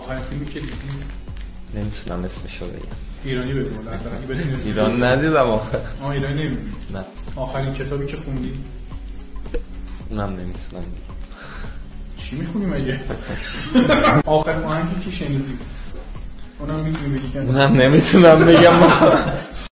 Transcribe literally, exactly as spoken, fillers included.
آخرین فیلمی که دیدی؟ نمیتونم اسمشو بگم. ایرانی بگو اگه ایران ندیدم آخر. آه ایرانی نمیدونی؟ نه. آخرین کتابی که خوندی؟ اونم نمیتونم. چی میخونی مگه؟ آخرین آهنگی که شنیدی؟ اونم میتونی بگی؟ اونم نمیتونم بگم.